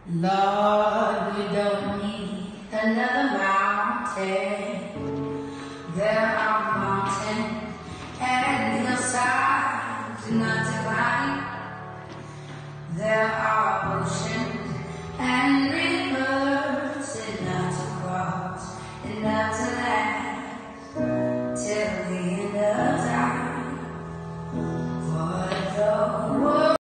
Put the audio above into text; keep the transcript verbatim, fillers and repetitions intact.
Lord, we don't need another mountain. There are mountains and hillsides not to climb. There are